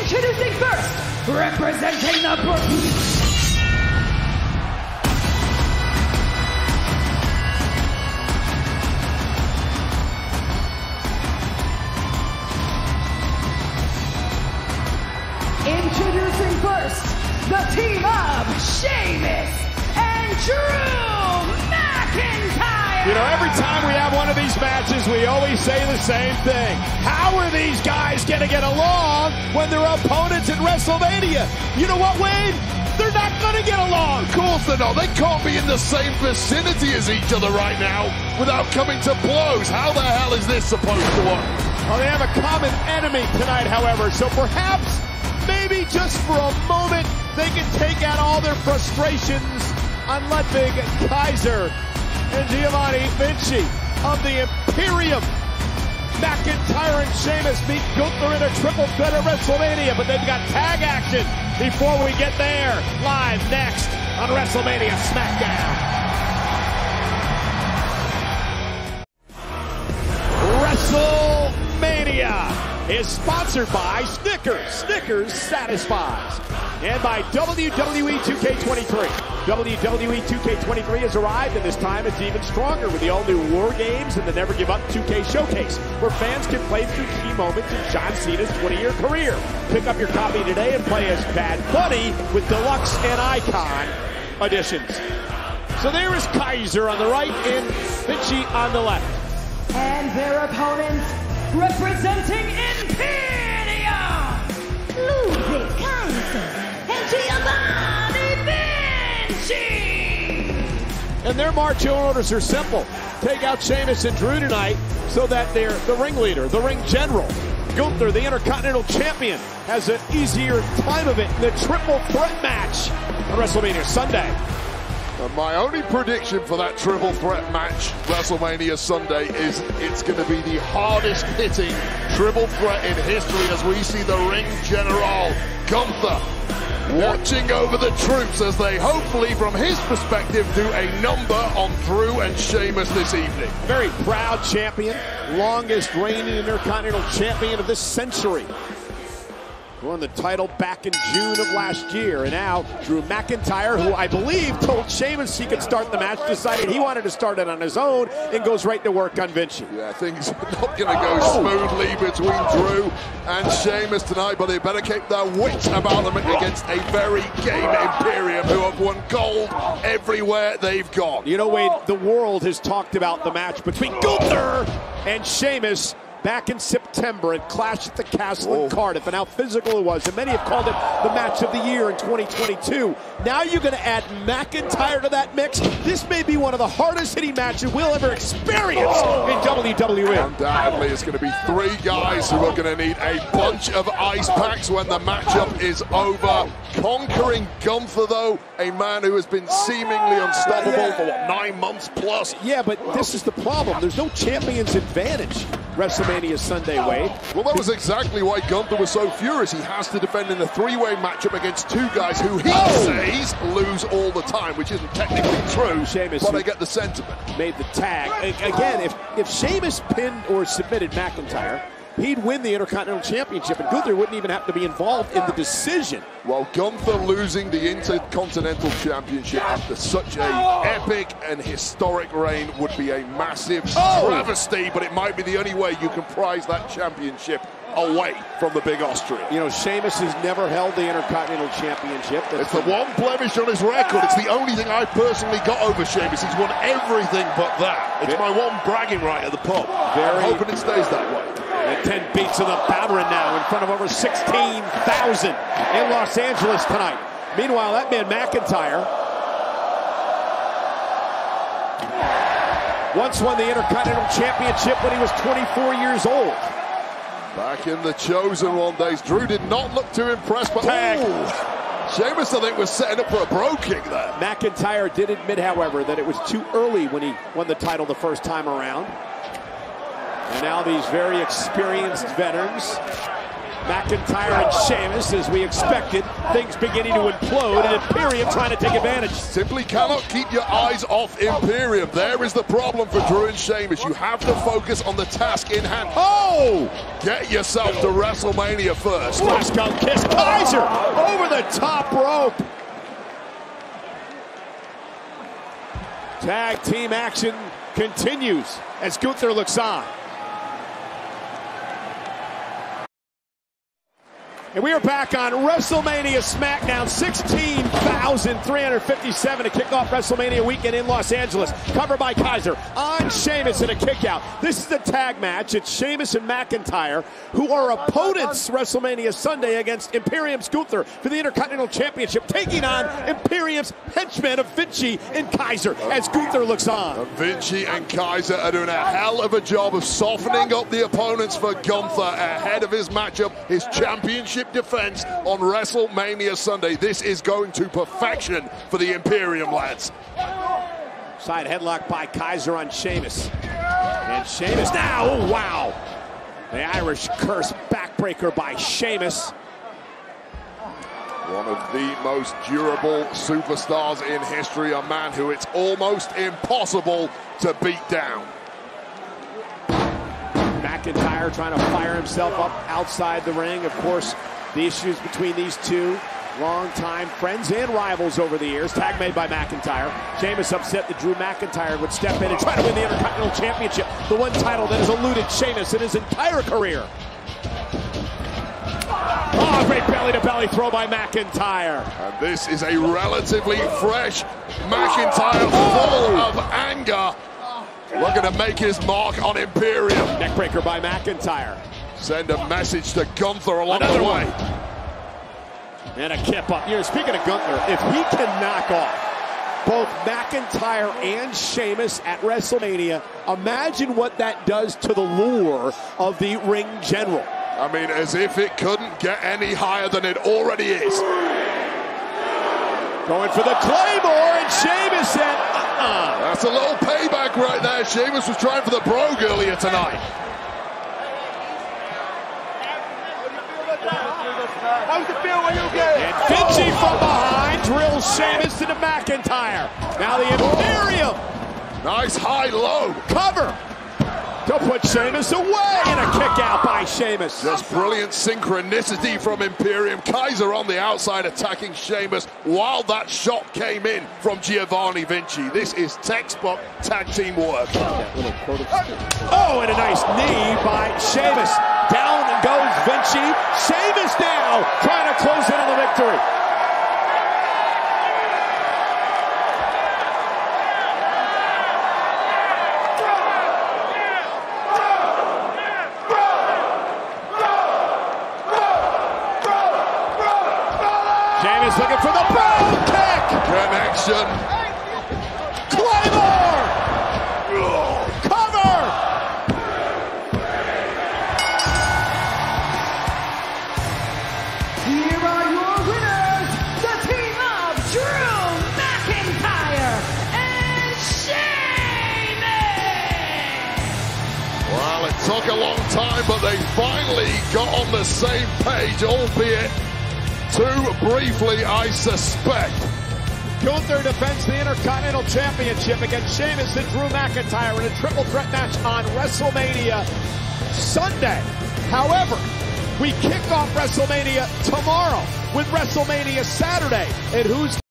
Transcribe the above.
Introducing first, representing the Introducing first, the team of Sheamus and Drew McIntyre! You know, every time we have one of these matches, we always say the same thing. How are these guys going to get along when they're opponents at WrestleMania? You know what, Wade? They're not going to get along. Of course they're not. They can't be in the same vicinity as each other right now without coming to blows. How the hell is this supposed to work? Well, they have a common enemy tonight, however, so perhaps, maybe just for a moment, they can take out all their frustrations on Ludwig Kaiser and Giovanni Vinci of the Imperium. McIntyre and Sheamus meet Gunther in a triple threat at WrestleMania, but they've got tag action before we get there. Live next on WrestleMania SmackDown. WrestleMania is sponsored by Snickers. Snickers satisfies. And by WWE 2K23. WWE 2K23 has arrived, and this time it's even stronger with the all-new War Games and the Never Give Up 2K Showcase, where fans can play through key moments in John Cena's 20-year career. Pick up your copy today and play as Bad Bunny with Deluxe and Icon editions. So there is Kaiser on the right and Vinci on the left. And their opponents, representing Imperium, Ludwig Kaiser and Giovanni Vinci. And their march orders are simple. Take out Sheamus and Drew tonight so that they're the ringleader, the ring general. Gunther, the Intercontinental Champion, has an easier time of it in the triple threat match on WrestleMania Sunday. My only prediction for that triple threat match, WrestleMania Sunday, is it's going to be the hardest hitting triple threat in history as we see the ring general, Gunther, watching over the troops as they hopefully, from his perspective, do a number on Drew and Sheamus this evening. Very proud champion, longest reigning Intercontinental Champion of this century. Won the title back in June of last year, and now Drew McIntyre, who I believe told Sheamus he could start the match, decided he wanted to start it on his own and goes right to work on Vinci. Yeah, things are not going to go smoothly between Drew and Sheamus tonight, but they better keep their wits about them against a very game Imperium who have won gold everywhere they've gone. You know, Wade, the world has talked about the match between Gunther and Sheamus back in September at Clash at the Castle in Cardiff, and how physical it was, and many have called it the match of the year in 2022. Now you're going to add McIntyre to that mix. This may be one of the hardest hitting matches we'll ever experience in WWE. Undoubtedly, it's going to be three guys who are going to need a bunch of ice packs when the matchup is over. Conquering Gunther, though, a man who has been seemingly unstoppable for, what, 9 months plus? Yeah, but this is the problem. There's no champion's advantage WrestleMania Sunday, Wade. Well, that was exactly why Gunther was so furious. He has to defend in a three-way matchup against two guys who he says lose all the time, which isn't technically true, Sheamus, but I get the sentiment. Made the tag. Again, if Sheamus pinned or submitted McIntyre, he'd win the Intercontinental Championship, and Gunther wouldn't even have to be involved in the decision. Well, Gunther losing the Intercontinental Championship after such a epic and historic reign would be a massive travesty, but it might be the only way you can prize that championship away from the big Austrian. You know, Sheamus has never held the Intercontinental Championship. It's the one blemish on his record. It's the only thing I personally got over Sheamus. He's won everything but that. It's my one bragging right at the pub. I'm hoping it stays that way. And 10 beats in the Bowden now in front of over 16,000 in Los Angeles tonight. Meanwhile, that man McIntyre once won the Intercontinental Championship when he was 24 years old. Back in the Chosen One days, Drew did not look too impressed, but Sheamus, I think, was setting up for a bro kick there. McIntyre did admit, however, that it was too early when he won the title the first time around. And now these very experienced veterans McIntyre and Sheamus, as we expected, things beginning to implode, and Imperium trying to take advantage. Simply cannot keep your eyes off Imperium. There is the problem for Drew and Sheamus. You have to focus on the task in hand. Oh! Get yourself to WrestleMania first. Flash gun kiss, Kaiser over the top rope. Tag team action continues as Gunther looks on. And we are back on WrestleMania SmackDown, 16,357 to kick off WrestleMania weekend in Los Angeles. Covered by Kaiser on Sheamus in a kickout. This is the tag match. It's Sheamus and McIntyre, who are opponents WrestleMania Sunday against Imperium's Gunther for the Intercontinental Championship, taking on Imperium's henchmen of Vinci and Kaiser as Gunther looks on. Vinci and Kaiser are doing a hell of a job of softening up the opponents for Gunther ahead of his matchup, his championship defense on WrestleMania Sunday. This is going to perfection for the Imperium lads. Side headlock by Kaiser on Sheamus. And Sheamus now, oh wow. The Irish curse backbreaker by Sheamus. One of the most durable superstars in history, a man who it's almost impossible to beat down. McIntyre trying to fire himself up outside the ring. Of course, the issues between these two, longtime friends and rivals over the years. Tag made by McIntyre. Sheamus upset that Drew McIntyre would step in and try to win the Intercontinental Championship, the one title that has eluded Sheamus in his entire career. Oh, great belly-to-belly throw by McIntyre. And this is a relatively fresh McIntyre full of anger. Looking to make his mark on Imperium. Neckbreaker by McIntyre. Send a message to Gunther along the way. And a kip up. Speaking of Gunther, if he can knock off both McIntyre and Sheamus at WrestleMania, imagine what that does to the lure of the ring general. I mean, as if it couldn't get any higher than it already is. Going for the Claymore, and Sheamus said, That's a little payback right there. Sheamus was trying for the brogue earlier tonight. How's it feel when you get it? And Vinci from behind drills Sheamus into McIntyre. Now the Imperium. Nice high-low. Cover. To put Sheamus away, and a kick out by Sheamus. Just brilliant synchronicity from Imperium. Kaiser on the outside attacking Sheamus while that shot came in from Giovanni Vinci. This is textbook tag team work. Oh, and a nice knee by Sheamus. Down goes Vinci. Sheamus now trying to close in on the victory. Sheamus looking for the brogue kick. Connection. Claymore. Cover. Here are your winners, the team of Drew McIntyre and Sheamus. Well, it took a long time, but they finally got on the same page, albeit too briefly, I suspect. Gunther defends the Intercontinental Championship against Sheamus and Drew McIntyre in a triple threat match on WrestleMania Sunday. However, we kick off WrestleMania tomorrow with WrestleMania Saturday. And who's